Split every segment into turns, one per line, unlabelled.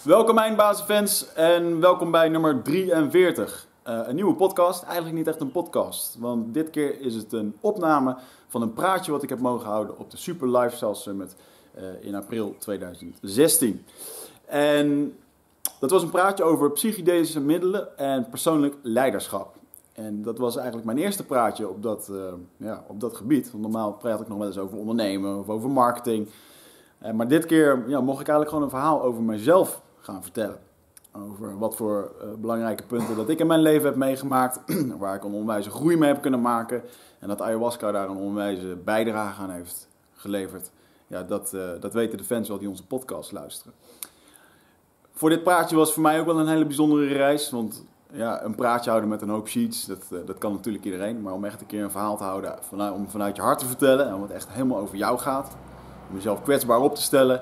Welkom Eindbazenfans en welkom bij nummer 43. Een nieuwe podcast, eigenlijk niet echt een podcast. Want dit keer is het een opname van een praatje wat ik heb mogen houden op de Super Lifestyle Summit in april 2016. En dat was een praatje over psychedelische middelen en persoonlijk leiderschap. En dat was eigenlijk mijn eerste praatje op dat gebied. Want normaal praat ik nog wel eens over ondernemen of over marketing. Maar dit keer mocht ik eigenlijk gewoon een verhaal over mezelf gaan vertellen. Over wat voor belangrijke punten dat ik in mijn leven heb meegemaakt. Waar ik een onwijze groei mee heb kunnen maken. En dat ayahuasca daar een onwijze bijdrage aan heeft geleverd. Ja, dat weten de fans wel die onze podcast luisteren. Voor dit praatje was voor mij ook wel een hele bijzondere reis. Want ja, een praatje houden met een hoop sheets, dat kan natuurlijk iedereen. Maar om echt een keer een verhaal te houden, om vanuit je hart te vertellen. En wat echt helemaal over jou gaat. Om jezelf kwetsbaar op te stellen.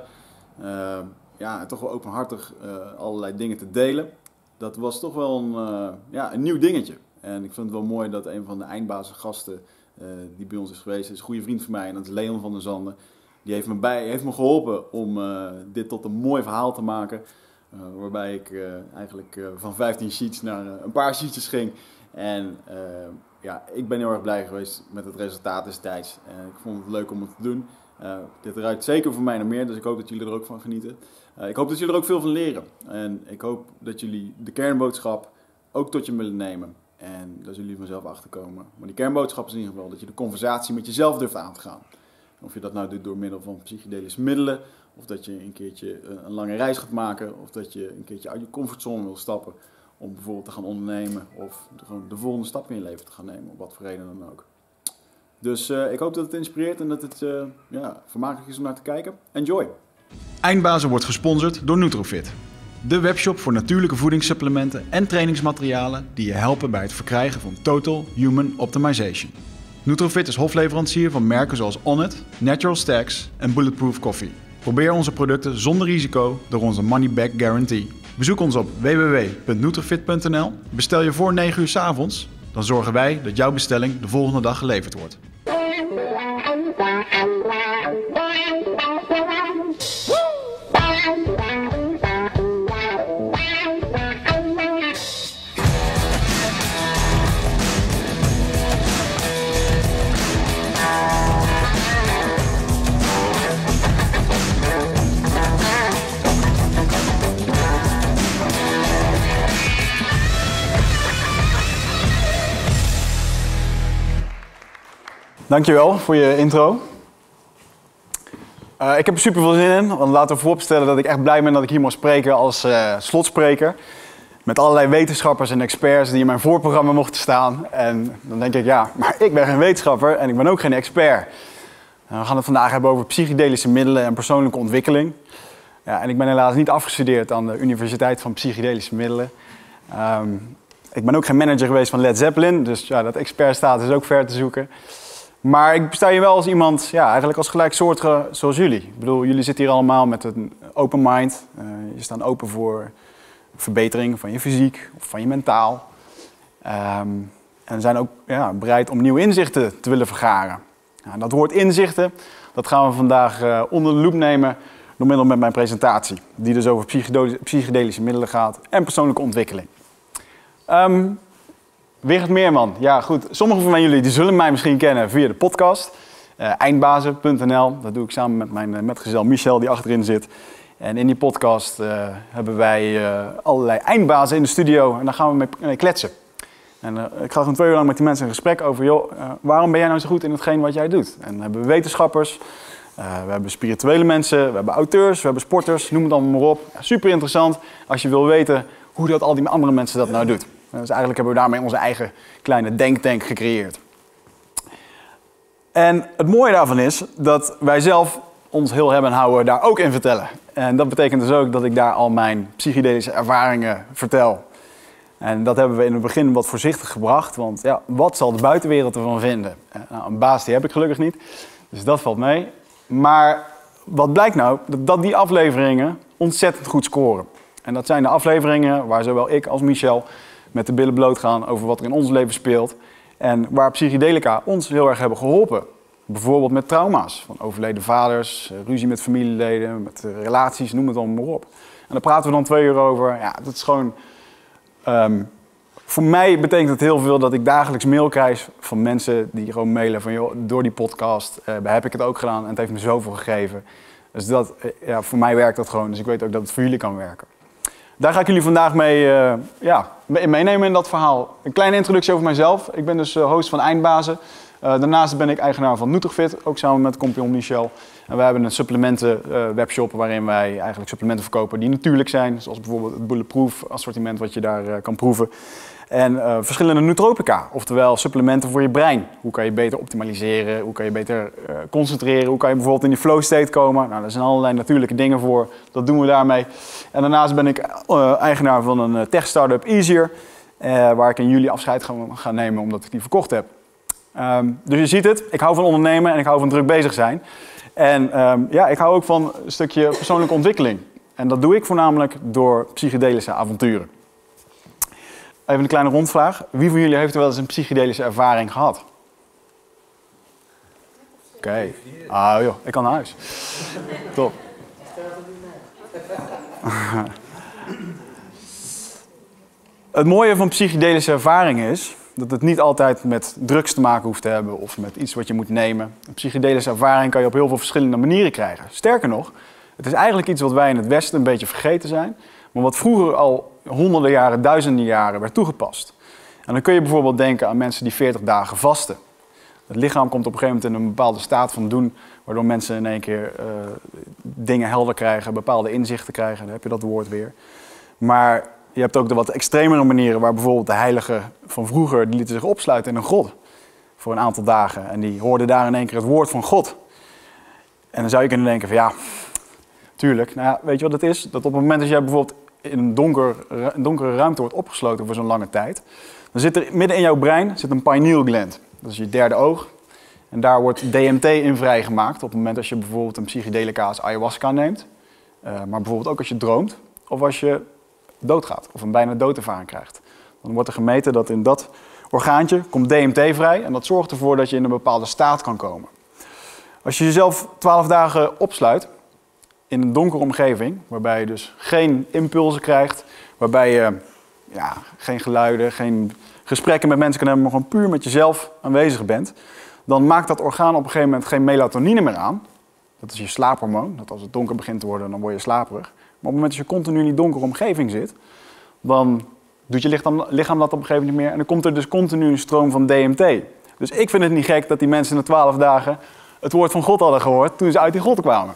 En toch wel openhartig allerlei dingen te delen. Dat was toch wel een nieuw dingetje. En ik vind het wel mooi dat een van de eindbazen gasten die bij ons is geweest, is een goede vriend van mij. En dat is Leon van der Zanden. Die heeft me geholpen om dit tot een mooi verhaal te maken. Waarbij ik eigenlijk van 15 sheets naar een paar sheetjes ging. En ik ben heel erg blij geweest met het resultaat destijds. Ik vond het leuk om het te doen. Dit ruikt zeker voor mij naar meer, dus ik hoop dat jullie er ook van genieten. Ik hoop dat jullie er ook veel van leren. En ik hoop dat jullie de kernboodschap ook tot je willen nemen. En daar zullen jullie vanzelf achter komen. Maar die kernboodschap is in ieder geval dat je de conversatie met jezelf durft aan te gaan. Of je dat nou doet door middel van psychedelische middelen. Of dat je een keertje een lange reis gaat maken. Of dat je een keertje uit je comfortzone wil stappen. Om bijvoorbeeld te gaan ondernemen. Of gewoon de volgende stap in je leven te gaan nemen. Op wat voor reden dan ook. Dus ik hoop dat het inspireert en dat het vermakelijk is om naar te kijken. Enjoy!
Eindbazen wordt gesponsord door Nutrofit. De webshop voor natuurlijke voedingssupplementen en trainingsmaterialen die je helpen bij het verkrijgen van Total Human Optimization. Nutrofit is hofleverancier van merken zoals Onnit, Natural Stacks en Bulletproof Coffee. Probeer onze producten zonder risico door onze money back guarantee. Bezoek ons op www.nutrofit.nl. Bestel je voor 9 uur 's avonds, dan zorgen wij dat jouw bestelling de volgende dag geleverd wordt.
Dankjewel voor je intro. Ik heb er super veel zin in, want laten we vooropstellen dat ik echt blij ben dat ik hier mag spreken als slotspreker. Met allerlei wetenschappers en experts die in mijn voorprogramma mochten staan. En dan denk ik, maar ik ben geen wetenschapper en ik ben ook geen expert. We gaan het vandaag hebben over psychedelische middelen en persoonlijke ontwikkeling. En ik ben helaas niet afgestudeerd aan de Universiteit van Psychedelische Middelen. Ik ben ook geen manager geweest van Led Zeppelin, dus dat expertstatus is ook ver te zoeken. Maar ik sta hier wel als iemand, eigenlijk als gelijksoortige zoals jullie. Ik bedoel, jullie zitten hier allemaal met een open mind. Je staat open voor verbetering van je fysiek of van je mentaal. En zijn ook bereid om nieuwe inzichten te willen vergaren. Dat woord inzichten, dat gaan we vandaag onder de loep nemen door middel met mijn presentatie. Die dus over psychedelische middelen gaat en persoonlijke ontwikkeling. Wigert Meerman. Ja, goed. Sommigen van jullie die zullen mij misschien kennen via de podcast. Eindbazen.nl. Dat doe ik samen met mijn metgezel Michel die achterin zit. En in die podcast hebben wij allerlei eindbazen in de studio. En daar gaan we mee kletsen. En ik ga gewoon 2 uur lang met die mensen in gesprek over... waarom ben jij nou zo goed in hetgeen wat jij doet? En dan hebben we wetenschappers. We hebben spirituele mensen. We hebben auteurs. We hebben sporters. Noem het allemaal maar op. Super interessant als je wil weten hoe dat al die andere mensen dat nou doen. Dus eigenlijk hebben we daarmee onze eigen kleine denktank gecreëerd. En het mooie daarvan is dat wij zelf ons heel hebben en houden daar ook in vertellen. En dat betekent dus ook dat ik daar al mijn psychedelische ervaringen vertel. En dat hebben we in het begin wat voorzichtig gebracht. Want wat zal de buitenwereld ervan vinden? Een baas die heb ik gelukkig niet, dus dat valt mee. Maar wat blijkt nou? Dat die afleveringen ontzettend goed scoren. En dat zijn de afleveringen waar zowel ik als Michel met de billen bloot gaan over wat er in ons leven speelt. En waar psychedelica ons heel erg hebben geholpen. Bijvoorbeeld met trauma's van overleden vaders, ruzie met familieleden, met relaties, noem het allemaal maar op. daar praten we dan 2 uur over. Ja, dat is gewoon... voor mij betekent het heel veel dat ik dagelijks mail krijg van mensen die gewoon mailen van... joh, door die podcast heb ik het ook gedaan en het heeft me zoveel gegeven. Dus dat, voor mij werkt dat gewoon. Dus ik weet ook dat het voor jullie kan werken. Daar ga ik jullie vandaag mee meenemen in dat verhaal. Een kleine introductie over mijzelf. Ik ben dus host van Eindbazen. Daarnaast ben ik eigenaar van Nutrofit, ook samen met compagnon Michel. En wij hebben een supplementen webshop waarin wij eigenlijk supplementen verkopen die natuurlijk zijn. Zoals bijvoorbeeld het Bulletproof assortiment wat je daar kan proeven. En verschillende nootropica, oftewel supplementen voor je brein. Hoe kan je beter optimaliseren, hoe kan je beter concentreren, hoe kan je bijvoorbeeld in die flow state komen. Nou, daar zijn allerlei natuurlijke dingen voor, dat doen we daarmee. En daarnaast ben ik eigenaar van een tech-startup Easier, waar ik in juli afscheid ga nemen omdat ik die verkocht heb. Dus je ziet het, ik hou van ondernemen en ik hou van druk bezig zijn. En ik hou ook van een stukje persoonlijke ontwikkeling. En dat doe ik voornamelijk door psychedelische avonturen. Even een kleine rondvraag. Wie van jullie heeft er wel eens een psychedelische ervaring gehad? Oké. Ah joh, ik kan naar huis. Top. Het mooie van psychedelische ervaringen is dat het niet altijd met drugs te maken hoeft te hebben of met iets wat je moet nemen. Een psychedelische ervaring kan je op heel veel verschillende manieren krijgen. Sterker nog, het is eigenlijk iets wat wij in het Westen een beetje vergeten zijn, maar wat vroeger al honderden jaren, duizenden jaren werd toegepast. En dan kun je bijvoorbeeld denken aan mensen die 40 dagen vasten. Het lichaam komt op een gegeven moment in een bepaalde staat van doen, waardoor mensen in één keer dingen helder krijgen, bepaalde inzichten krijgen. Dan heb je dat woord weer. Maar je hebt ook de wat extremere manieren waar bijvoorbeeld de heiligen van vroeger, die lieten zich opsluiten in een grot voor een aantal dagen. En die hoorden daar in één keer het woord van God. En dan zou je kunnen denken van ja, tuurlijk. Nou ja, weet je wat het is? Dat op het moment dat jij bijvoorbeeld in een donkere ruimte wordt opgesloten voor zo'n lange tijd, dan zit er midden in jouw brein een pineal gland. Dat is je derde oog. En daar wordt DMT in vrijgemaakt op het moment dat je bijvoorbeeld een psychedelica als ayahuasca neemt. Maar bijvoorbeeld ook als je droomt of als je doodgaat of een bijna doodervaring krijgt. Dan wordt er gemeten dat in dat orgaantje komt DMT vrij en dat zorgt ervoor dat je in een bepaalde staat kan komen. Als je jezelf 12 dagen opsluit in een donkere omgeving, waarbij je dus geen impulsen krijgt, waarbij je geen geluiden, geen gesprekken met mensen kan hebben, maar gewoon puur met jezelf aanwezig bent, dan maakt dat orgaan op een gegeven moment geen melatonine meer aan. Dat is je slaaphormoon, dat als het donker begint te worden, dan word je slaperig. Maar op het moment dat je continu in die donkere omgeving zit, dan doet je lichaam dat op een gegeven moment niet meer en dan komt er dus continu een stroom van DMT. Dus ik vind het niet gek dat die mensen na 12 dagen het woord van God hadden gehoord toen ze uit die grot kwamen.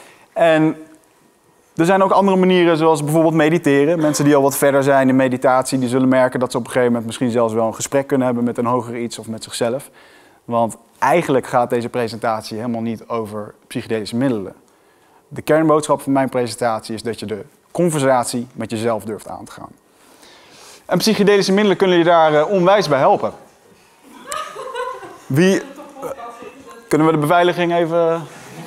En er zijn ook andere manieren, zoals bijvoorbeeld mediteren. Mensen die al wat verder zijn in meditatie, die zullen merken dat ze op een gegeven moment misschien zelfs wel een gesprek kunnen hebben met een hoger iets of met zichzelf. Want eigenlijk gaat deze presentatie helemaal niet over psychedelische middelen. De kernboodschap van mijn presentatie is dat je de conversatie met jezelf durft aan te gaan. En psychedelische middelen kunnen je daar onwijs bij helpen. Kunnen we de beveiliging even...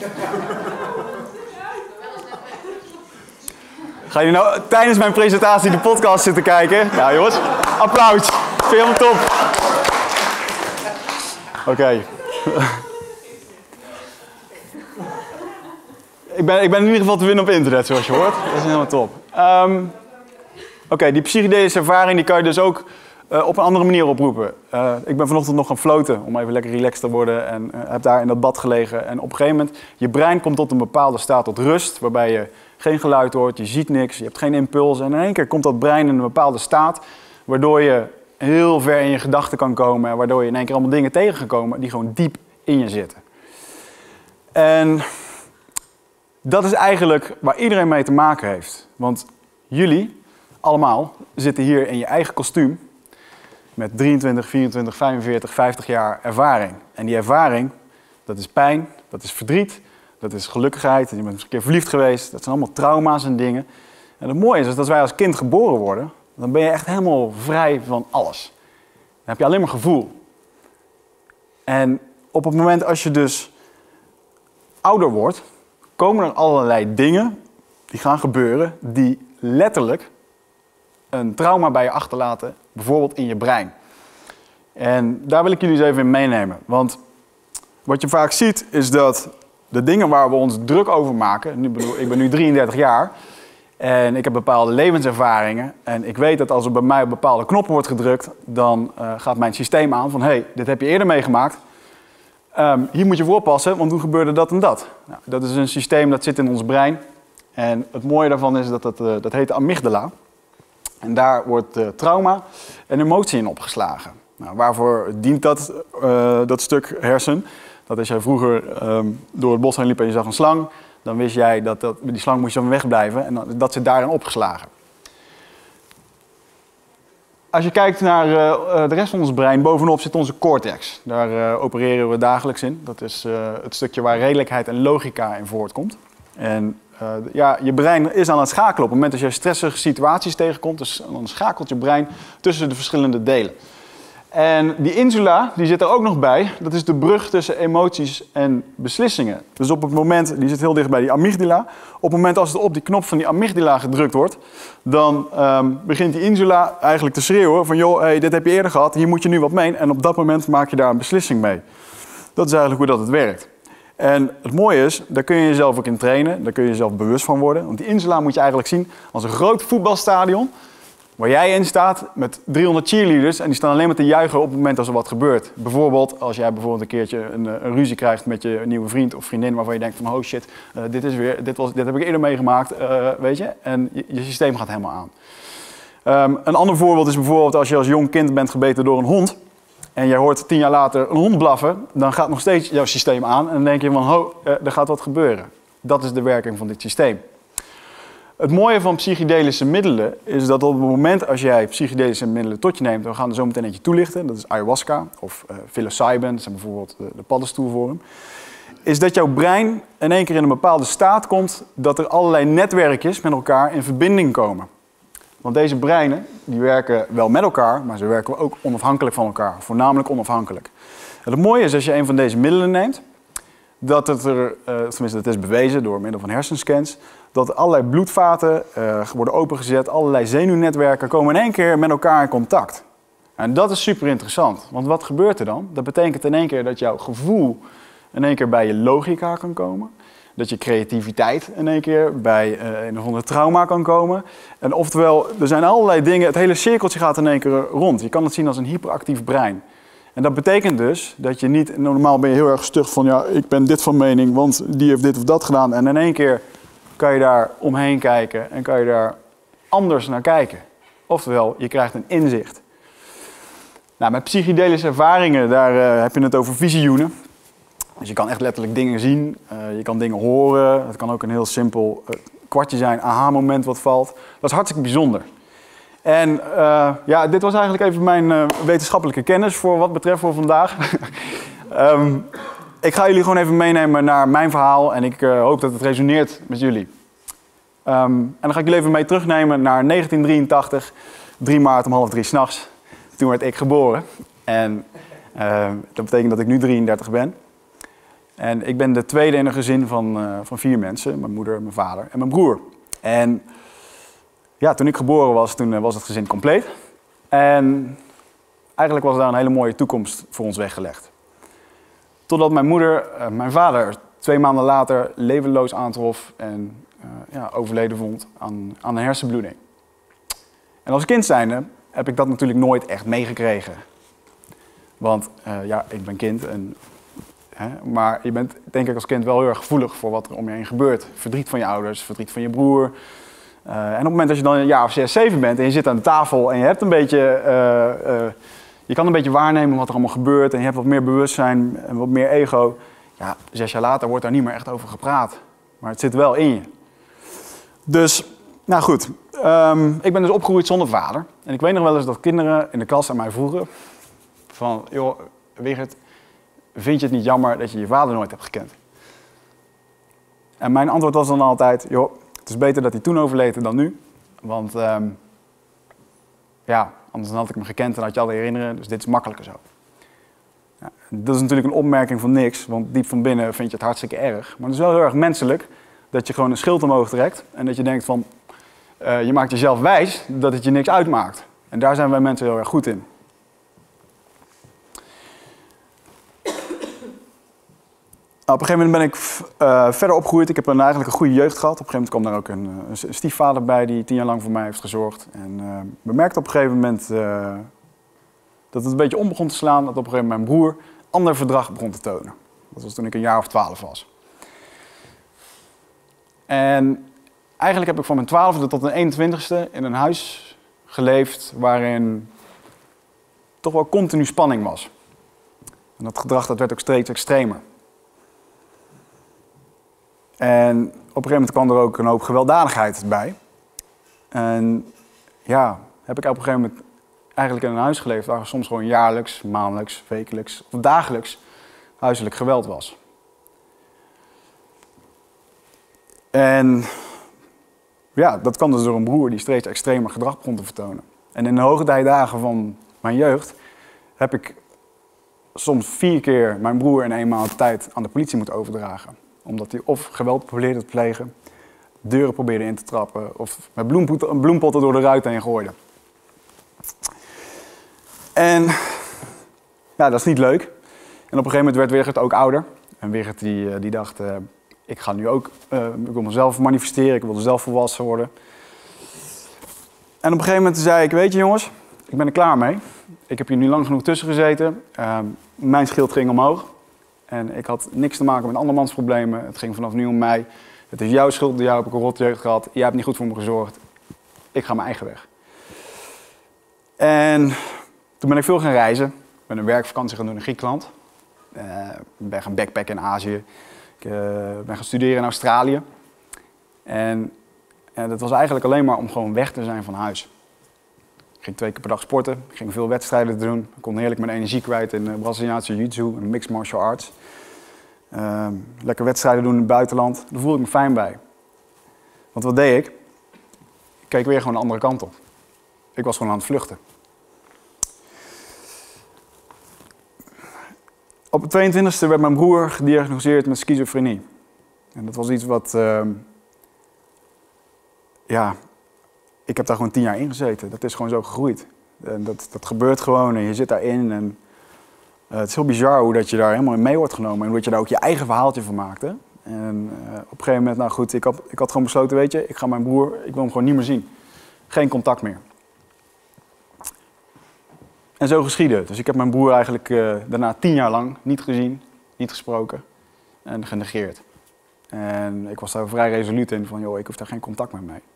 Ga je nou tijdens mijn presentatie de podcast zitten kijken? Nou jongens, applaus. Vind je helemaal top. Oké. Ik ben in ieder geval te winnen op internet, zoals je hoort. Dat is helemaal top. Oké, die psychedelische ervaring die kan je dus ook op een andere manier oproepen. Ik ben vanochtend nog gaan floten om even lekker relaxed te worden en heb daar in dat bad gelegen. En op een gegeven moment, je brein komt tot een bepaalde staat tot rust, waarbij je geen geluid hoort, je ziet niks, je hebt geen impuls. En in één keer komt dat brein in een bepaalde staat, waardoor je heel ver in je gedachten kan komen en waardoor je in één keer allemaal dingen tegen kan komen die gewoon diep in je zitten. En dat is eigenlijk waar iedereen mee te maken heeft. Want jullie allemaal zitten hier in je eigen kostuum met 23, 24, 45, 50 jaar ervaring. En die ervaring, dat is pijn, dat is verdriet, dat is gelukkigheid. Je bent eens een keer verliefd geweest. Dat zijn allemaal trauma's en dingen. En het mooie is dat als wij als kind geboren worden, dan ben je echt helemaal vrij van alles. Dan heb je alleen maar gevoel. En op het moment als je dus ouder wordt, komen er allerlei dingen die gaan gebeuren die letterlijk een trauma bij je achterlaten, bijvoorbeeld in je brein. En daar wil ik jullie eens even in meenemen. Want wat je vaak ziet is dat de dingen waar we ons druk over maken, ik ben nu 33 jaar, En ik heb bepaalde levenservaringen. En ik weet dat als er bij mij op bepaalde knoppen wordt gedrukt, dan gaat mijn systeem aan van, hey, dit heb je eerder meegemaakt. Hier moet je voor oppassen, want toen gebeurde dat en dat. Nou, dat is een systeem dat zit in ons brein. En het mooie daarvan is dat heet de amygdala. En daar wordt trauma en emotie in opgeslagen. Nou, waarvoor dient dat stuk hersen? Dat als jij vroeger door het bos heen liep en je zag een slang, dan wist jij dat die slang moest je van wegblijven en dat zit daarin opgeslagen. Als je kijkt naar de rest van ons brein, bovenop zit onze cortex. Daar opereren we dagelijks in. Dat is het stukje waar redelijkheid en logica in voortkomt. En je brein is aan het schakelen. Op het moment dat je stressige situaties tegenkomt, dus dan schakelt je brein tussen de verschillende delen. En die insula, die zit er ook nog bij. Dat is de brug tussen emoties en beslissingen. Dus op het moment, die zit heel dicht bij die amygdala. Op het moment als het op die knop van die amygdala gedrukt wordt, dan begint die insula eigenlijk te schreeuwen van, joh, hey, dit heb je eerder gehad, hier moet je nu wat mee. En op dat moment maak je daar een beslissing mee. Dat is eigenlijk hoe dat het werkt. En het mooie is, daar kun je jezelf ook in trainen, daar kun je jezelf bewust van worden. Want die insula moet je eigenlijk zien als een groot voetbalstadion, waar jij in staat met 300 cheerleaders en die staan alleen maar te juichen op het moment als er wat gebeurt. Bijvoorbeeld als jij een keertje een ruzie krijgt met je nieuwe vriend of vriendin waarvan je denkt van, oh shit, dit heb ik eerder meegemaakt, weet je. En je systeem gaat helemaal aan. Een ander voorbeeld is bijvoorbeeld als je als jong kind bent gebeten door een hond en jij hoort 10 jaar later een hond blaffen, dan gaat nog steeds jouw systeem aan en dan denk je van, er gaat wat gebeuren. Dat is de werking van dit systeem. Het mooie van psychedelische middelen is dat op het moment als jij psychedelische middelen tot je neemt, we gaan er zo meteen eentje toelichten, dat is ayahuasca of psilocybin, dat zijn bijvoorbeeld de paddenstoel voor hem, is dat jouw brein in één keer in een bepaalde staat komt dat er allerlei netwerkjes met elkaar in verbinding komen. Want deze breinen, die werken wel met elkaar, maar ze werken ook onafhankelijk van elkaar, voornamelijk onafhankelijk. En het mooie is als je een van deze middelen neemt, dat tenminste dat is bewezen door middel van hersenscans, dat allerlei bloedvaten worden opengezet, allerlei zenuwnetwerken komen in één keer met elkaar in contact. En dat is super interessant, want wat gebeurt er dan? Dat betekent in één keer dat jouw gevoel in één keer bij je logica kan komen. Dat je creativiteit in één keer bij een of andere trauma kan komen. En oftewel, er zijn allerlei dingen, het hele cirkeltje gaat in één keer rond. Je kan het zien als een hyperactief brein. En dat betekent dus dat je niet, normaal ben je heel erg stug van, ja, ik ben dit van mening, want die heeft dit of dat gedaan. En in één keer kan je daar omheen kijken en kan je daar anders naar kijken. Oftewel, je krijgt een inzicht. Nou, met psychedelische ervaringen, daar heb je het over visioenen. Dus je kan echt letterlijk dingen zien, je kan dingen horen. Het kan ook een heel simpel kwartje zijn, aha-moment wat valt. Dat is hartstikke bijzonder. En dit was eigenlijk even mijn wetenschappelijke kennis voor wat betreft voor vandaag. Ik ga jullie gewoon even meenemen naar mijn verhaal en ik hoop dat het resoneert met jullie. En dan ga ik jullie even mee terugnemen naar 1983, 3 maart om 2:30 s'nachts. Toen werd ik geboren. En dat betekent dat ik nu 33 ben. En ik ben de tweede in een gezin van 4 mensen. Mijn moeder, mijn vader en mijn broer. En ja, toen ik geboren was, toen was het gezin compleet. En eigenlijk was daar een hele mooie toekomst voor ons weggelegd. Totdat mijn vader 2 maanden later levenloos aantrof en overleden vond aan een hersenbloeding. En als kind zijnde heb ik dat natuurlijk nooit echt meegekregen. Want ik ben kind, maar je bent denk ik als kind wel heel erg gevoelig voor wat er om je heen gebeurt. Verdriet van je ouders, verdriet van je broer. En op het moment dat je dan een jaar of 6, 7 bent en je zit aan de tafel en je hebt een beetje, je kan een beetje waarnemen wat er allemaal gebeurt en je hebt wat meer bewustzijn en wat meer ego. Ja, 6 jaar later wordt daar niet meer echt over gepraat. Maar het zit wel in je. Dus, nou goed. Ik ben dus opgegroeid zonder vader. En ik weet nog wel eens dat kinderen in de klas aan mij vroegen van, joh, Wigert, vind je het niet jammer dat je je vader nooit hebt gekend? En mijn antwoord was dan altijd, joh, het is beter dat hij toen overleed dan nu. Want anders dan had ik hem gekend en had je alle herinneren. Dus dit is makkelijker zo. Ja, dat is natuurlijk een opmerking van niks, want diep van binnen vind je het hartstikke erg. Maar het is wel heel erg menselijk dat je gewoon een schild omhoog trekt. En dat je denkt van, je maakt jezelf wijs dat het je niks uitmaakt. En daar zijn wij mensen heel erg goed in. Op een gegeven moment ben ik verder opgegroeid. Ik heb eigenlijk een goede jeugd gehad. Op een gegeven moment kwam daar ook een stiefvader bij die 10 jaar lang voor mij heeft gezorgd. En bemerkte op een gegeven moment dat het een beetje om begon te slaan. Dat op een gegeven moment mijn broer ander gedrag begon te tonen. Dat was toen ik een jaar of 12 was. En eigenlijk heb ik van mijn 12e tot mijn 21e in een huis geleefd waarin toch wel continu spanning was. En dat gedrag dat werd ook steeds extremer. En op een gegeven moment kwam er ook een hoop gewelddadigheid bij. En ja, heb ik op een gegeven moment eigenlijk in een huis geleefd waar soms gewoon jaarlijks, maandelijks, wekelijks of dagelijks huiselijk geweld was. En ja, dat kwam dus door een broer die steeds extremer gedrag begon te vertonen. En in de hoogtijdagen van mijn jeugd heb ik soms 4 keer mijn broer in 1 maand tijd aan de politie moeten overdragen. Omdat hij of geweld probeerde te plegen, deuren probeerde in te trappen of met bloempotten door de ruit heen gooide. En ja, dat is niet leuk. En op een gegeven moment werd Wigert ook ouder. En Wigert die dacht, ik ga nu ook, ik wil mezelf manifesteren, ik wil zelf volwassen worden. En op een gegeven moment zei ik, weet je jongens, ik ben er klaar mee. Ik heb hier nu lang genoeg tussen gezeten. Mijn schild ging omhoog. En ik had niks te maken met andermans problemen. Het ging vanaf nu om mij. Het is jouw schuld, door jou heb ik een rotjeugd gehad. Jij hebt niet goed voor me gezorgd. Ik ga mijn eigen weg. En toen ben ik veel gaan reizen. Ik ben een werkvakantie gaan doen in Griekenland. Ik ben gaan backpacken in Azië. Ik ben gaan studeren in Australië. En dat was eigenlijk alleen maar om gewoon weg te zijn van huis. Ik ging 2 keer per dag sporten. Ik ging veel wedstrijden doen. Ik kon heerlijk mijn energie kwijt in Braziliaanse jiu-jitsu en mixed martial arts. Lekker wedstrijden doen in het buitenland. Daar voelde ik me fijn bij. Want wat deed ik? Ik keek weer gewoon de andere kant op. Ik was gewoon aan het vluchten. Op de 22e werd mijn broer gediagnosticeerd met schizofrenie. En dat was iets wat... ik heb daar gewoon 10 jaar in gezeten. Dat is gewoon zo gegroeid. En dat gebeurt gewoon en je zit daarin. En, het is heel bizar hoe dat je daar helemaal in mee wordt genomen. En hoe dat je daar ook je eigen verhaaltje van maakt. Hè? En op een gegeven moment, nou goed, ik had gewoon besloten, weet je, ik ga mijn broer, ik wil hem gewoon niet meer zien. Geen contact meer. En zo geschiedde het. Dus ik heb mijn broer eigenlijk daarna 10 jaar lang niet gezien, niet gesproken en genegeerd. En ik was daar vrij resoluut in van, joh, ik hoef daar geen contact meer mee.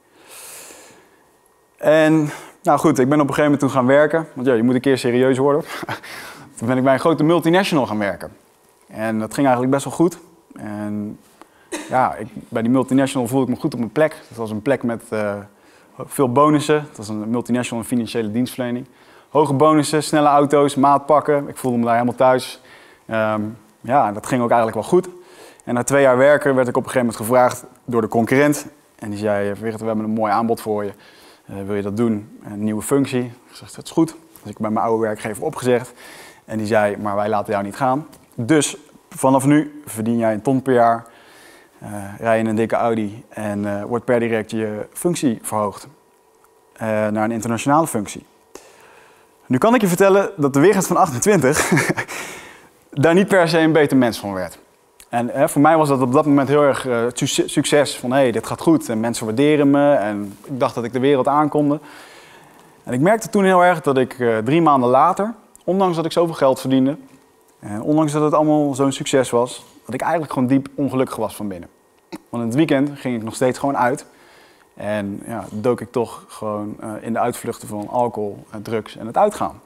En nou goed, ik ben op een gegeven moment toen gaan werken. Want ja, je moet een keer serieus worden. Toen ben ik bij een grote multinational gaan werken. En dat ging eigenlijk best wel goed. En ja, bij die multinational voelde ik me goed op mijn plek. Dat was een plek met veel bonussen. Het was een multinational in financiële dienstverlening. Hoge bonussen, snelle auto's, maatpakken. Ik voelde me daar helemaal thuis. Ja, dat ging ook eigenlijk wel goed. En na 2 jaar werken werd ik op een gegeven moment gevraagd door de concurrent. En die zei, Wigert, we hebben een mooi aanbod voor je. Wil je dat doen? Een nieuwe functie. Ik zeg, dat is goed. Dus ik bij mijn oude werkgever opgezegd. En die zei, maar wij laten jou niet gaan. Dus vanaf nu verdien jij 1 ton per jaar. Rij je in een dikke Audi en wordt per direct je functie verhoogd. Naar een internationale functie. Nu kan ik je vertellen dat de Wigert van 28 daar niet per se een beter mens van werd. En voor mij was dat op dat moment heel erg succes. Van hé, dit gaat goed en mensen waarderen me. En ik dacht dat ik de wereld aankonde. En ik merkte toen heel erg dat ik 3 maanden later, ondanks dat ik zoveel geld verdiende. En ondanks dat het allemaal zo'n succes was, dat ik eigenlijk gewoon diep ongelukkig was van binnen. Want in het weekend ging ik nog steeds gewoon uit. En ja, dook ik toch gewoon in de uitvluchten van alcohol, drugs en het uitgaan.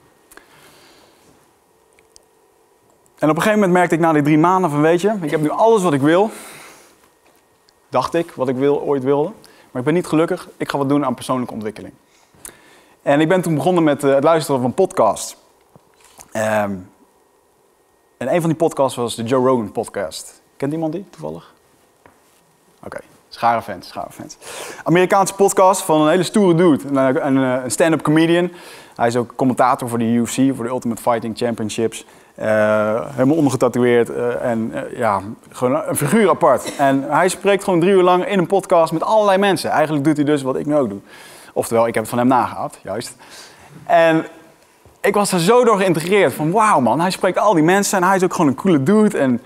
En op een gegeven moment merkte ik na die 3 maanden van, weet je, ik heb nu alles wat ik wil. Dacht ik, wat ik ooit wilde. Maar ik ben niet gelukkig, ik ga wat doen aan persoonlijke ontwikkeling. En ik ben toen begonnen met het luisteren van podcasts. En een van die podcasts was de Joe Rogan podcast. Kent iemand die toevallig? Oké. Schare fans. Amerikaanse podcast van een hele stoere dude. Een stand-up comedian. Hij is ook commentator voor de UFC, voor de Ultimate Fighting Championships. Helemaal ondergetatoeëerd. Ja, gewoon een figuur apart. En hij spreekt gewoon 3 uur lang in een podcast met allerlei mensen. Eigenlijk doet hij dus wat ik nu ook doe. Oftewel, ik heb het van hem nagehaald, juist. En ik was er zo door geïntegreerd. Van wauw man, hij spreekt al die mensen en hij is ook gewoon een coole dude. En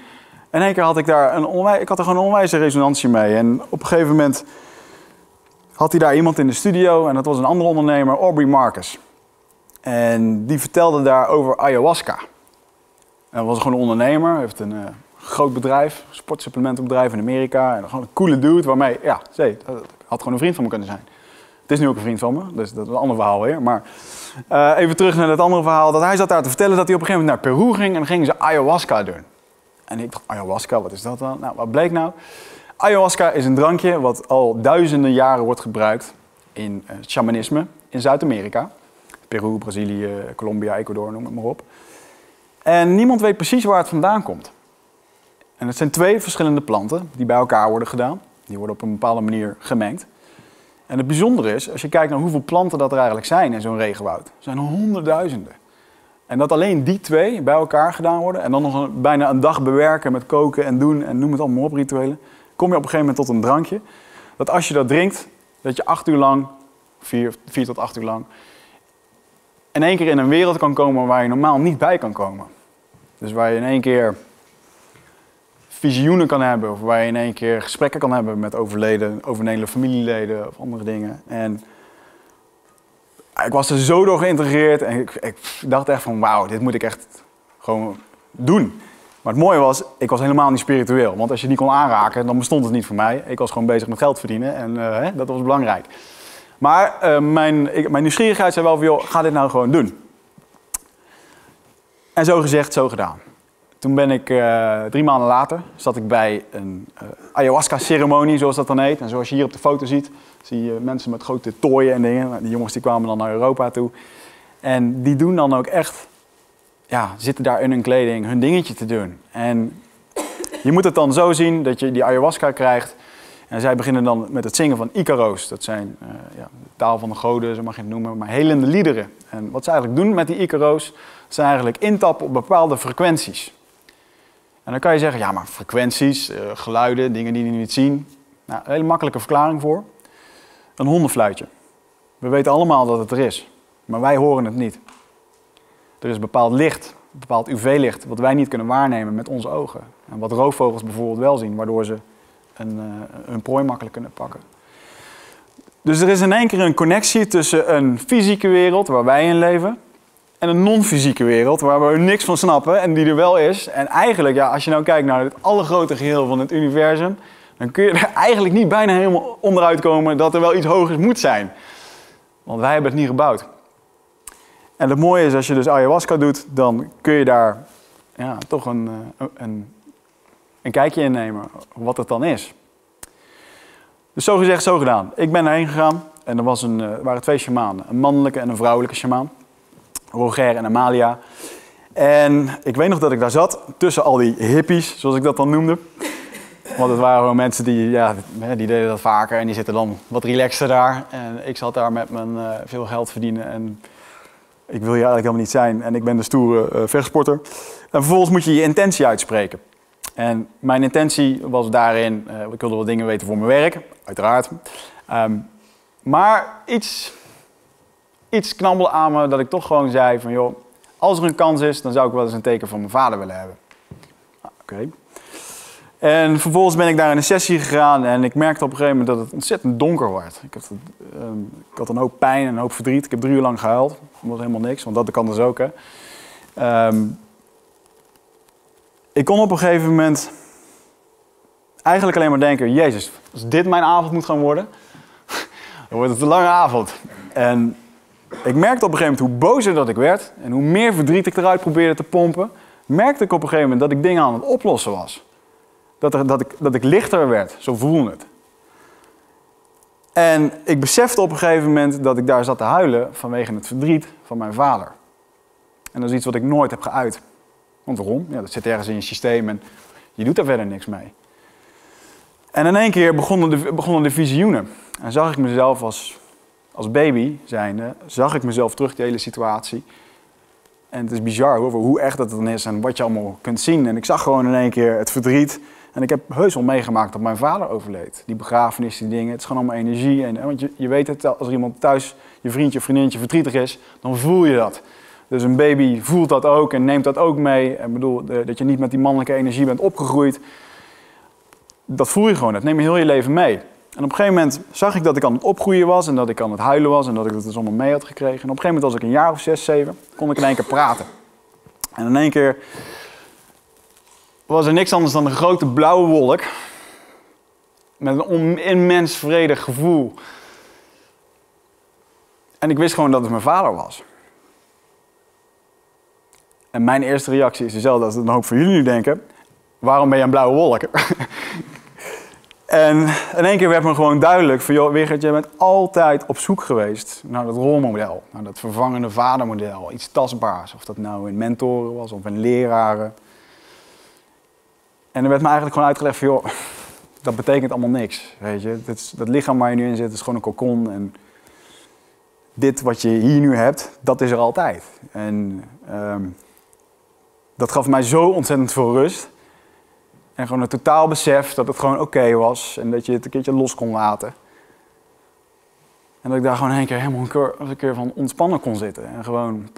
En in één keer had ik daar ik had er gewoon een onwijze resonantie mee. En op een gegeven moment had hij daar iemand in de studio en dat was een andere ondernemer, Aubrey Marcus. En die vertelde daar over ayahuasca. En dat was gewoon een ondernemer, heeft een groot bedrijf, een sportsupplementenbedrijf in Amerika. En gewoon een coole dude waarmee, ja, dat had gewoon een vriend van me kunnen zijn. Het is nu ook een vriend van me, dus dat is een ander verhaal weer. Maar even terug naar het andere verhaal. Dat hij zat daar te vertellen dat hij op een gegeven moment naar Peru ging en dan gingen ze ayahuasca doen. En ik dacht, ayahuasca, wat is dat dan? Nou, wat bleek nou? Ayahuasca is een drankje wat al duizenden jaren wordt gebruikt in shamanisme in Zuid-Amerika. Peru, Brazilië, Colombia, Ecuador, noem het maar op. En niemand weet precies waar het vandaan komt. En het zijn 2 verschillende planten die bij elkaar worden gedaan. Die worden op een bepaalde manier gemengd. En het bijzondere is, als je kijkt naar hoeveel planten dat er eigenlijk zijn in zo'n regenwoud. Er zijn er honderdduizenden. En dat alleen die 2 bij elkaar gedaan worden en dan nog bijna een dag bewerken met koken en doen en noem het allemaal op, rituelen. Kom je op een gegeven moment tot een drankje. Dat als je dat drinkt, dat je 8 uur lang, 4 tot 8 uur lang, in één keer in een wereld kan komen waar je normaal niet bij kan komen. Dus waar je in één keer visioenen kan hebben, of waar je in één keer gesprekken kan hebben met overleden familieleden of andere dingen. En ik was er zo door geïntegreerd en ik dacht echt van wauw, dit moet ik echt gewoon doen. Maar het mooie was, ik was helemaal niet spiritueel. Want als je die kon aanraken, dan bestond het niet voor mij. Ik was gewoon bezig met geld verdienen en dat was belangrijk. Maar mijn nieuwsgierigheid zei wel van, joh, ga dit nou gewoon doen. En zo gezegd, zo gedaan. Toen ben ik 3 maanden later, zat ik bij een ayahuasca-ceremonie, zoals dat dan heet. En zoals je hier op de foto ziet, zie je mensen met grote tooien en dingen. Die jongens die kwamen dan naar Europa toe. En die doen dan ook echt, ja, zitten daar in hun kleding hun dingetje te doen. En je moet het dan zo zien dat je die ayahuasca krijgt. En zij beginnen dan met het zingen van Icaro's. Dat zijn de taal van de goden, zo mag je het noemen, maar helende liederen. En wat ze eigenlijk doen met die Icaro's, zijn eigenlijk intappen op bepaalde frequenties. En dan kan je zeggen, ja, maar frequenties, geluiden, dingen die je niet zien. Nou, een hele makkelijke verklaring voor. Een hondenfluitje. We weten allemaal dat het er is, maar wij horen het niet. Er is bepaald licht, bepaald UV-licht, wat wij niet kunnen waarnemen met onze ogen. En wat roofvogels bijvoorbeeld wel zien, waardoor ze hun prooi makkelijk kunnen pakken. Dus er is in één keer een connectie tussen een fysieke wereld, waar wij in leven, en een non-fysieke wereld, waar we niks van snappen en die er wel is. En eigenlijk, ja, als je nou kijkt naar het allergrote geheel van het universum, dan kun je er eigenlijk niet bijna helemaal onderuit komen dat er wel iets hogers moet zijn. Want wij hebben het niet gebouwd. En het mooie is, als je dus ayahuasca doet, dan kun je daar toch een kijkje in nemen wat het dan is. Dus zo gezegd, zo gedaan. Ik ben erheen gegaan en er waren 2 shamanen. Een mannelijke en een vrouwelijke shamaan. Roger en Amalia. En ik weet nog dat ik daar zat, tussen al die hippies, zoals ik dat dan noemde. Want het waren gewoon mensen die deden dat vaker en die zitten dan wat relaxter daar. En ik zat daar met mijn veel geld verdienen en ik wil hier eigenlijk helemaal niet zijn. En ik ben de stoere vechtsporter. En vervolgens moet je je intentie uitspreken. En mijn intentie was daarin, ik wilde wat dingen weten voor mijn werk, uiteraard. Maar iets knabbelde aan me dat ik toch gewoon zei van, joh, als er een kans is, dan zou ik wel eens een teken van mijn vader willen hebben. Oké. En vervolgens ben ik daar in een sessie gegaan en ik merkte op een gegeven moment dat het ontzettend donker werd. Ik had een hoop pijn en een hoop verdriet. Ik heb 3 uur lang gehuild. Dat was helemaal niks, want dat kan dus ook, hè. Ik kon op een gegeven moment eigenlijk alleen maar denken, Jezus, als dit mijn avond moet gaan worden, dan wordt het een lange avond. En ik merkte op een gegeven moment hoe bozer dat ik werd en hoe meer verdriet ik eruit probeerde te pompen, merkte ik op een gegeven moment dat ik dingen aan het oplossen was. Dat ik lichter werd, zo voelde het. En ik besefte op een gegeven moment dat ik daar zat te huilen vanwege het verdriet van mijn vader. En dat is iets wat ik nooit heb geuit. Want waarom? Ja, dat zit ergens in je systeem en je doet daar verder niks mee. En in één keer begonnen de visioenen. En zag ik mezelf als baby zijnde, zag ik mezelf terug, die hele situatie. En het is bizar hoe echt dat dan is en wat je allemaal kunt zien. En ik zag gewoon in één keer het verdriet. En ik heb heus wel meegemaakt dat mijn vader overleed. Die begrafenis, die dingen, het is gewoon allemaal energie. Want je weet het, als er iemand thuis, je vriendje of vriendinnetje verdrietig is, dan voel je dat. Dus een baby voelt dat ook en neemt dat ook mee. Ik bedoel, dat je niet met die mannelijke energie bent opgegroeid. Dat voel je gewoon, dat neem je heel je leven mee. En op een gegeven moment zag ik dat ik aan het opgroeien was en dat ik aan het huilen was en dat ik het dus allemaal mee had gekregen. En op een gegeven moment was ik een jaar of 6, 7, kon ik in één keer praten. En in één keer was er niks anders dan een grote blauwe wolk met een immens vredig gevoel. En ik wist gewoon dat het mijn vader was. En mijn eerste reactie is dezelfde als een hoop van jullie nu denken. Waarom ben je een blauwe wolk? En in één keer werd me gewoon duidelijk van, joh, Wigert, jij bent altijd op zoek geweest naar dat rolmodel, naar dat vervangende vadermodel, iets tastbaars. Of dat nou in mentoren was of in leraren. En er werd me eigenlijk gewoon uitgelegd van, joh, dat betekent allemaal niks, weet je. Dat lichaam waar je nu in zit is gewoon een cocon en dit wat je hier nu hebt, dat is er altijd. En dat gaf mij zo ontzettend veel rust. En gewoon een totaal besef dat het gewoon oké was en dat je het een keertje los kon laten. En dat ik daar gewoon een keer helemaal een keer van ontspannen kon zitten. En gewoon...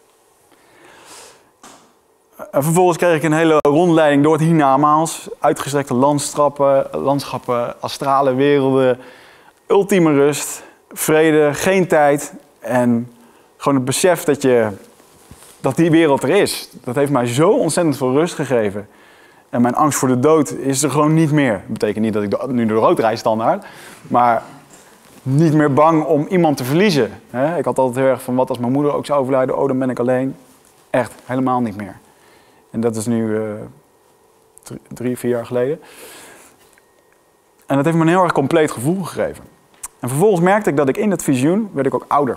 En vervolgens kreeg ik een hele rondleiding door het hiernamaals. Uitgestrekte landschappen, astrale werelden, ultieme rust, vrede, geen tijd. En gewoon het besef dat die wereld er is. Dat heeft mij zo ontzettend veel rust gegeven. En mijn angst voor de dood is er gewoon niet meer. Dat betekent niet dat ik nu door de rood rijd standaard. Maar niet meer bang om iemand te verliezen. Ik had altijd heel erg van, wat als mijn moeder ook zou overlijden? Oh, dan ben ik alleen. Echt, helemaal niet meer. En dat is nu 3, 4 jaar geleden. En dat heeft me een heel erg compleet gevoel gegeven. En vervolgens merkte ik dat ik in het visioen, werd ik ook ouder.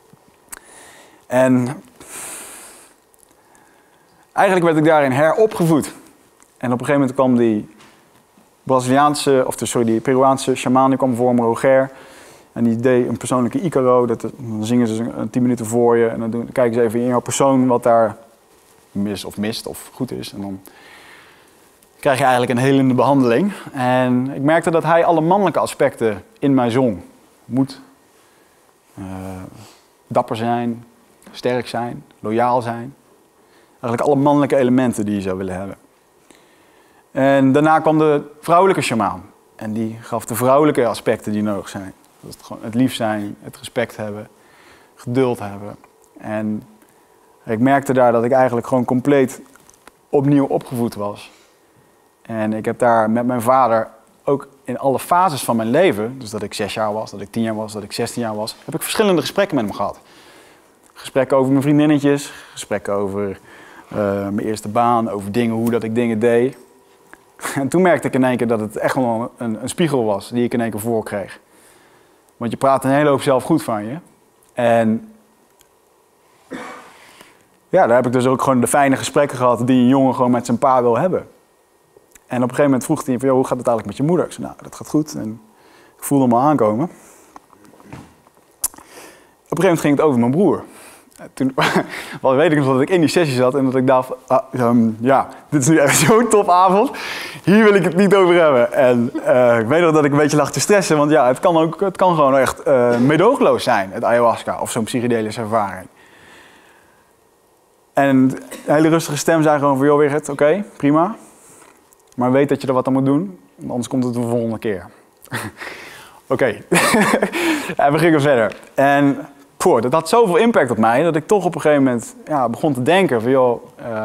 En eigenlijk werd ik daarin heropgevoed. En op een gegeven moment kwam die Peruaanse shamaan, die kwam voor me, Roger. En die deed een persoonlijke Icaro. Dan zingen ze 10 minuten voor je. En dan kijken ze even in jouw persoon wat daar mist of goed is. En dan krijg je eigenlijk een helende behandeling. En ik merkte dat hij alle mannelijke aspecten in mij zong. Moed, dapper zijn, sterk zijn, loyaal zijn. Eigenlijk alle mannelijke elementen die je zou willen hebben. En daarna kwam de vrouwelijke shamaan. En die gaf de vrouwelijke aspecten die nodig zijn. Dat is het lief zijn, het respect hebben, geduld hebben. En ik merkte daar dat ik eigenlijk gewoon compleet opnieuw opgevoed was. En ik heb daar met mijn vader ook in alle fases van mijn leven, dus dat ik 6 jaar was, dat ik 10 jaar was, dat ik 16 jaar was, heb ik verschillende gesprekken met hem gehad. Gesprekken over mijn vriendinnetjes, gesprekken over mijn eerste baan, over dingen, hoe dat ik dingen deed. En toen merkte ik in één keer dat het echt wel een spiegel was die ik in één keer voor kreeg. Want je praat een hele hoop zelf goed van je. En ja, daar heb ik dus ook gewoon de fijne gesprekken gehad die een jongen gewoon met zijn pa wil hebben. En op een gegeven moment vroeg hij van, hoe gaat het eigenlijk met je moeder? Ik zei, nou, dat gaat goed. En ik voelde hem al aankomen. Op een gegeven moment ging het over mijn broer. Toen weet ik nog dat ik in die sessie zat en dat ik dacht, dit is nu echt zo'n topavond. Hier wil ik het niet over hebben. En ik weet nog dat ik een beetje lag te stressen, want ja, het kan gewoon echt meedogenloos zijn, het ayahuasca of zo'n psychedelische ervaring. En een hele rustige stem zei gewoon van, joh Wigert, oké, prima. Maar weet dat je er wat aan moet doen, want anders komt het de volgende keer. Oké. En we gingen verder. En dat had zoveel impact op mij, dat ik toch op een gegeven moment begon te denken van, joh,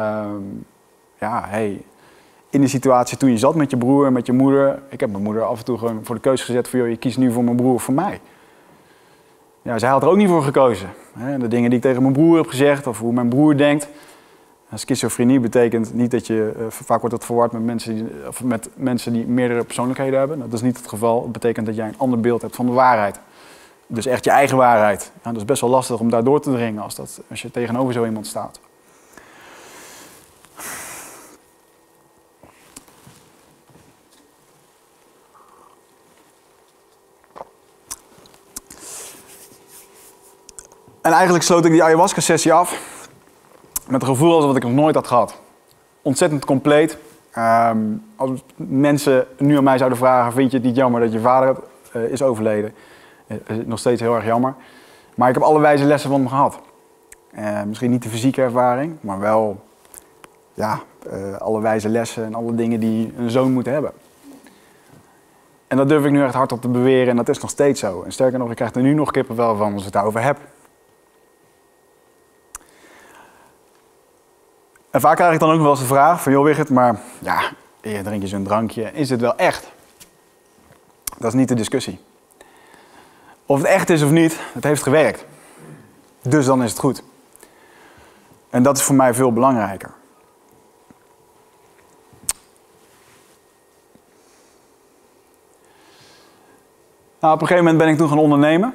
in die situatie toen je zat met je broer en met je moeder, ik heb mijn moeder af en toe gewoon voor de keuze gezet van, joh, je kiest nu voor mijn broer of voor mij. Ja, zij had er ook niet voor gekozen. De dingen die ik tegen mijn broer heb gezegd of hoe mijn broer denkt. Schizofrenie betekent niet dat je, vaak wordt dat verward met mensen die meerdere persoonlijkheden hebben. Dat is niet het geval. Het betekent dat jij een ander beeld hebt van de waarheid. Dus echt je eigen waarheid. Ja, dat is best wel lastig om daar door te dringen als je tegenover zo iemand staat. En eigenlijk sloot ik die ayahuasca-sessie af met een gevoel alsof ik nog nooit had gehad. Ontzettend compleet. Als mensen nu aan mij zouden vragen, vind je het niet jammer dat je vader is overleden? Nog steeds heel erg jammer. Maar ik heb alle wijze lessen van hem gehad. Misschien niet de fysieke ervaring, maar wel ja, alle wijze lessen en alle dingen die een zoon moet hebben. En dat durf ik nu echt hardop te beweren en dat is nog steeds zo. En sterker nog, ik krijg er nu nog kippenvel van als ik het daarover heb. En vaak krijg ik dan ook nog wel eens de vraag van, joh Wigert, maar ja, je drink je zo'n drankje, is het wel echt? Dat is niet de discussie. Of het echt is of niet, het heeft gewerkt. Dus dan is het goed. En dat is voor mij veel belangrijker. Nou, op een gegeven moment ben ik toen gaan ondernemen.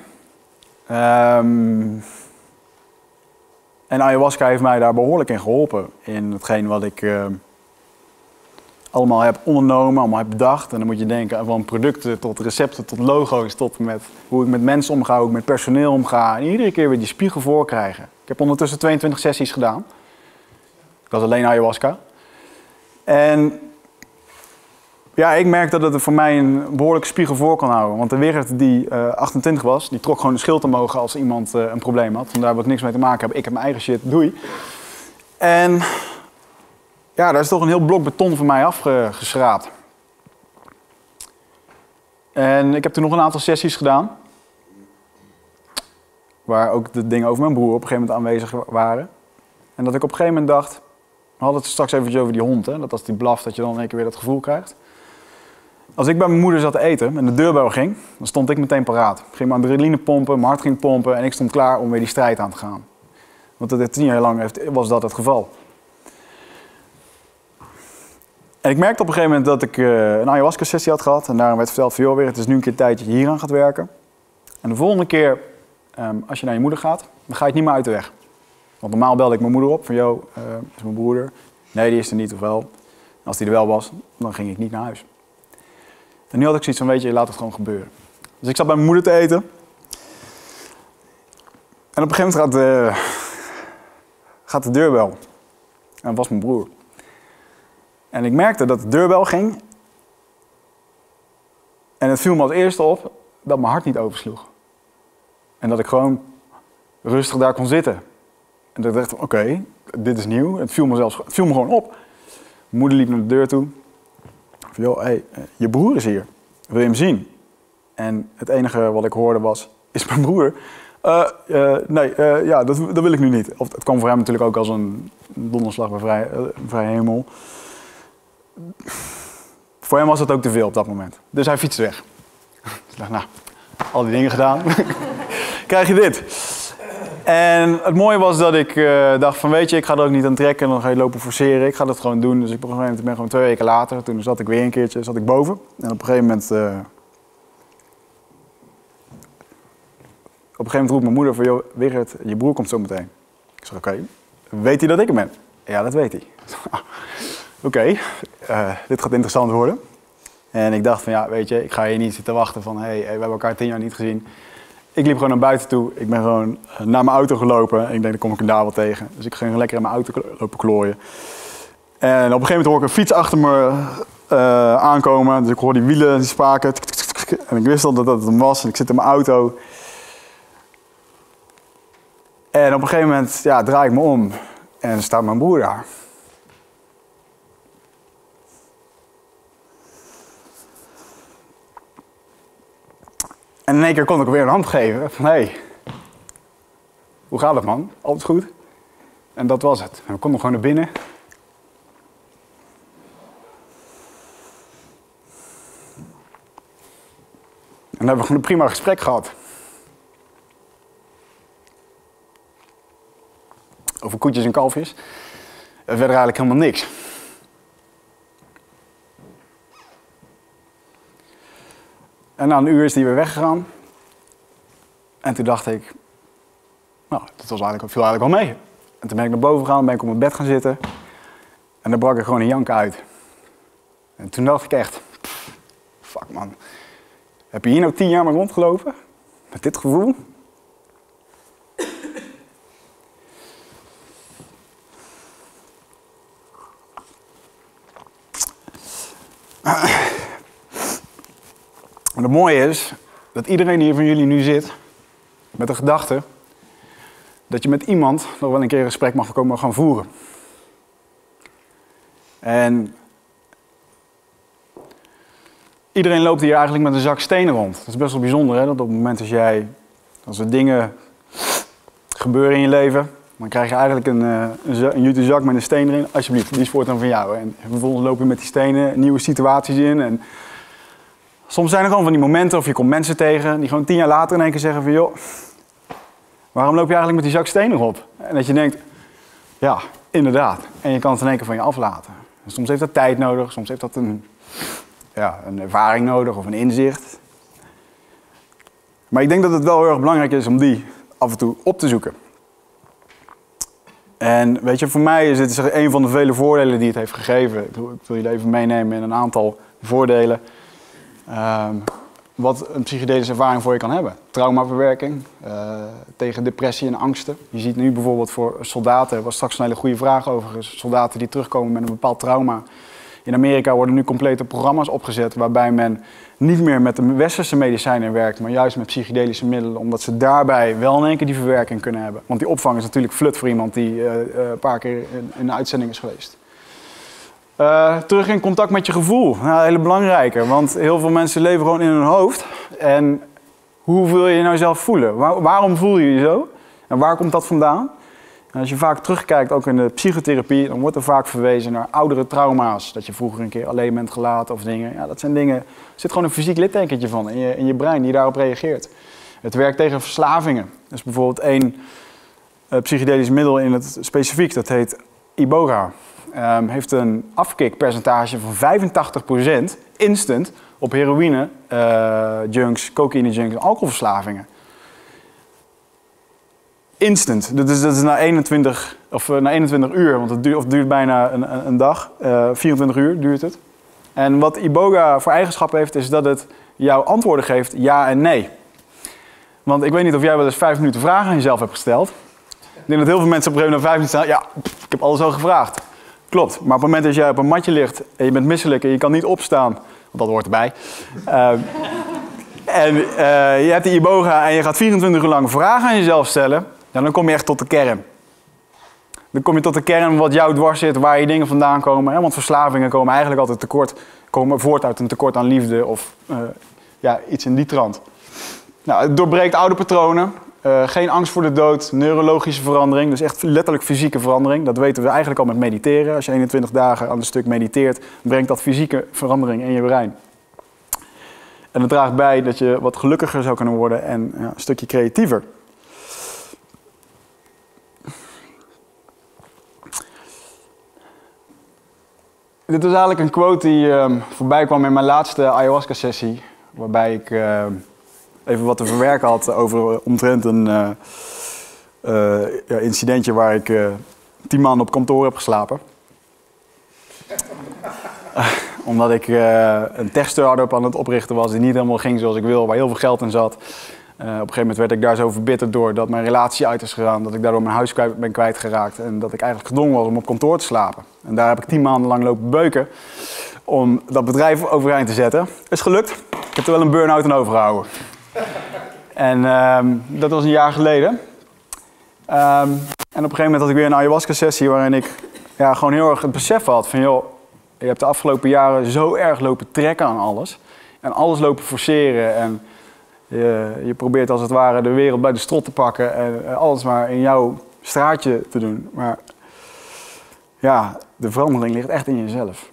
En ayahuasca heeft mij daar behoorlijk in geholpen. In hetgeen wat ik allemaal heb ondernomen, allemaal heb bedacht. En dan moet je denken van producten tot recepten, tot logo's, tot met hoe ik met mensen omga, hoe ik met personeel omga. En iedere keer weer die spiegel voorkrijgen. Ik heb ondertussen 22 sessies gedaan. Dat is alleen ayahuasca. En ja, ik merk dat het voor mij een behoorlijke spiegel voor kan houden. Want de Wigert die 28 was, die trok gewoon de schild omhoog als iemand een probleem had. Vandaar wil ik niks mee te maken hebben. Ik heb mijn eigen shit, doei. En ja, daar is toch een heel blok beton van mij afgeschraapt. En ik heb toen nog een aantal sessies gedaan. Waar ook de dingen over mijn broer op een gegeven moment aanwezig waren. En dat ik op een gegeven moment dacht, we hadden het straks eventjes over die hond, hè? Dat als die blaft, dat je dan in één keer weer dat gevoel krijgt. Als ik bij mijn moeder zat te eten en de deurbel ging, dan stond ik meteen paraat. Ik ging mijn adrenaline pompen, mijn hart ging pompen en ik stond klaar om weer die strijd aan te gaan. Want dat 10 jaar lang was dat het geval. En ik merkte op een gegeven moment dat ik een ayahuasca-sessie had gehad. En daarom werd verteld van, joh, weer, het is nu een keer tijd dat je hier aan gaat werken. En de volgende keer, als je naar je moeder gaat, dan ga je het niet meer uit de weg. Want normaal belde ik mijn moeder op van, joh, is mijn broeder? Nee, die is er niet, of wel. Als die er wel was, dan ging ik niet naar huis. En nu had ik zoiets van, weet je, laat het gewoon gebeuren. Dus ik zat bij mijn moeder te eten. En op een gegeven moment gaat de deurbel. En dat was mijn broer. En ik merkte dat de deurbel ging. En het viel me als eerste op dat mijn hart niet oversloeg. En dat ik gewoon rustig daar kon zitten. En dat ik dacht, oké, dit is nieuw. Het viel me gewoon op. Mijn moeder liep naar de deur toe. Van, joh, hey, je broer is hier. Wil je hem zien? En het enige wat ik hoorde was, is mijn broer? Nee, ja, dat wil ik nu niet. Of, het kwam voor hem natuurlijk ook als een donderslag bij vrij hemel. Voor hem was dat ook te veel op dat moment. Dus hij fietste weg. Ik dacht, nou, al die dingen gedaan. Krijg je dit. En het mooie was dat ik dacht van, weet je, ik ga er ook niet aan trekken en dan ga je lopen forceren. Ik ga dat gewoon doen. Dus ik ben gewoon 2 weken later, toen zat ik weer een keertje boven. En op een gegeven moment roept mijn moeder van, joh, Wigert, je broer komt zo meteen. Ik zeg, oké. Weet hij dat ik er ben? Ja, dat weet hij. Oké, dit gaat interessant worden. En ik dacht van, ja, weet je, ik ga hier niet zitten wachten van, hey, we hebben elkaar 10 jaar niet gezien. Ik liep gewoon naar buiten toe. Ik ben gewoon naar mijn auto gelopen. En ik denk, dan kom ik hem daar wel tegen. Dus ik ging lekker in mijn auto lopen klooien. En op een gegeven moment hoor ik een fiets achter me aankomen. Dus ik hoor die wielen, die spaken. En ik wist al dat het hem was. En ik zit in mijn auto. En op een gegeven moment draai ik me om. En er staat mijn broer daar. En in één keer kon ik weer een hand geven. Van, hey, hoe gaat het, man? Alles goed? En dat was het. En we konden gewoon naar binnen. En dan hebben we gewoon een prima gesprek gehad. Over koetjes en kalfjes. En verder eigenlijk helemaal niks. En na een uur is hij weer weggegaan. En toen dacht ik, nou, dat viel eigenlijk wel mee. En toen ben ik naar boven gegaan, ben ik op mijn bed gaan zitten. En dan brak ik gewoon een jank uit. En toen dacht ik echt, fuck man. Heb je hier nou 10 jaar mee rondgelopen? Met dit gevoel? En het mooie is dat iedereen hier van jullie nu zit met de gedachte dat je met iemand nog wel een keer een gesprek mag komen gaan voeren. En iedereen loopt hier eigenlijk met een zak stenen rond. Dat is best wel bijzonder, hè? Dat op het moment als er dingen gebeuren in je leven, dan krijg je eigenlijk een jute zak met een steen erin. Alsjeblieft, die is voortaan van jou. En vervolgens loop je met die stenen nieuwe situaties in. En soms zijn er gewoon van die momenten, of je komt mensen tegen, die gewoon 10 jaar later in één keer zeggen van, joh, waarom loop je eigenlijk met die zak stenen op? En dat je denkt, ja, inderdaad. En je kan het in één keer van je aflaten. En soms heeft dat tijd nodig, soms heeft dat een ervaring nodig of een inzicht. Maar ik denk dat het wel heel erg belangrijk is om die af en toe op te zoeken. En weet je, voor mij is dit een van de vele voordelen die het heeft gegeven. Ik wil jullie even meenemen in een aantal voordelen. Wat een psychedelische ervaring voor je kan hebben. Traumaverwerking, tegen depressie en angsten. Je ziet nu bijvoorbeeld voor soldaten, er was straks een hele goede vraag over, soldaten die terugkomen met een bepaald trauma. In Amerika worden nu complete programma's opgezet waarbij men niet meer met de westerse medicijnen werkt, maar juist met psychedelische middelen, omdat ze daarbij wel in één keer die verwerking kunnen hebben. Want die opvang is natuurlijk flut voor iemand die een paar keer in de uitzending is geweest. Terug in contact met je gevoel. Nou, een hele belangrijke, want heel veel mensen leven gewoon in hun hoofd. En hoe wil je nou zelf voelen? Waarom voel je je zo? En waar komt dat vandaan? En als je vaak terugkijkt, ook in de psychotherapie, dan wordt er vaak verwezen naar oudere trauma's. Dat je vroeger een keer alleen bent gelaten of dingen. Ja, dat zijn dingen, er zit gewoon een fysiek littekentje van in je brein die daarop reageert. Het werkt tegen verslavingen. Dus bijvoorbeeld één psychedelisch middel in het specifiek, dat heet Iboga. Heeft een afkikpercentage van 85% instant op heroïne, junks, cocaïne junks en alcoholverslavingen. Instant. Dat is na 21 uur, want het duurt bijna een dag. 24 uur duurt het. En wat Iboga voor eigenschap heeft, is dat het jou antwoorden geeft ja en nee. Want ik weet niet of jij wel eens 5 minuten vragen aan jezelf hebt gesteld. Ik denk dat heel veel mensen op een gegeven moment na 5 minuten stellen, ja, ik heb alles al gevraagd. Klopt, maar op het moment dat jij op een matje ligt en je bent misselijk en je kan niet opstaan, want dat hoort erbij. Je hebt die Iboga en je gaat 24 uur lang vragen aan jezelf stellen, ja, dan kom je echt tot de kern. Dan kom je tot de kern wat jou dwars zit, waar je dingen vandaan komen. Hè? Want verslavingen komen eigenlijk altijd komen voort uit een tekort aan liefde of iets in die trant. Nou, het doorbreekt oude patronen. Geen angst voor de dood, neurologische verandering, dus echt letterlijk fysieke verandering. Dat weten we eigenlijk al met mediteren. Als je 21 dagen aan een stuk mediteert, brengt dat fysieke verandering in je brein. En het draagt bij dat je wat gelukkiger zou kunnen worden en een stukje creatiever. Dit was eigenlijk een quote die voorbij kwam in mijn laatste ayahuasca-sessie, waarbij ik even wat te verwerken had over omtrent een incidentje waar ik 10 maanden op kantoor heb geslapen. Omdat ik een tech-startup aan het oprichten was die niet helemaal ging zoals ik wil, waar heel veel geld in zat. Op een gegeven moment werd ik daar zo verbitterd door dat mijn relatie uit is gegaan, dat ik daardoor mijn huis ben kwijtgeraakt en dat ik eigenlijk gedwongen was om op kantoor te slapen. En daar heb ik 10 maanden lang lopen beuken om dat bedrijf overeind te zetten. Is gelukt. Ik heb er wel een burn-out aan overgehouden. En dat was een jaar geleden. En op een gegeven moment had ik weer een ayahuasca-sessie waarin ik gewoon heel erg het besef had van, joh, je hebt de afgelopen jaren zo erg lopen trekken aan alles. En alles lopen forceren en je probeert als het ware de wereld bij de strot te pakken en alles maar in jouw straatje te doen. Maar ja, de verandering ligt echt in jezelf.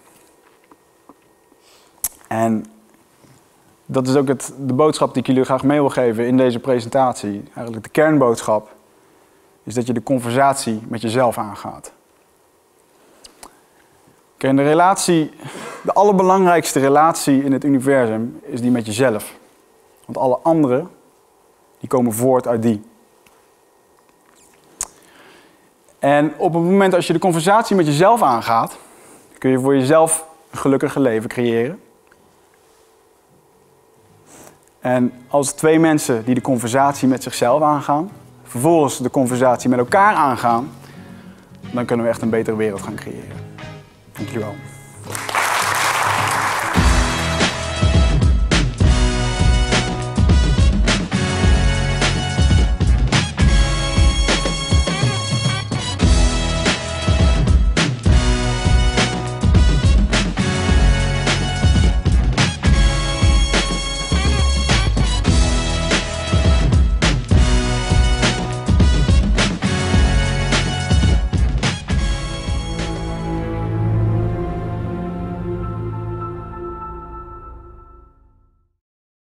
En dat is ook de boodschap die ik jullie graag mee wil geven in deze presentatie. Eigenlijk de kernboodschap is dat je de conversatie met jezelf aangaat. Kijk, de allerbelangrijkste relatie in het universum is die met jezelf. Want alle anderen, die komen voort uit die. En op het moment als je de conversatie met jezelf aangaat, kun je voor jezelf een gelukkiger leven creëren. En als 2 mensen die de conversatie met zichzelf aangaan, vervolgens de conversatie met elkaar aangaan, dan kunnen we echt een betere wereld gaan creëren. Dank jullie wel.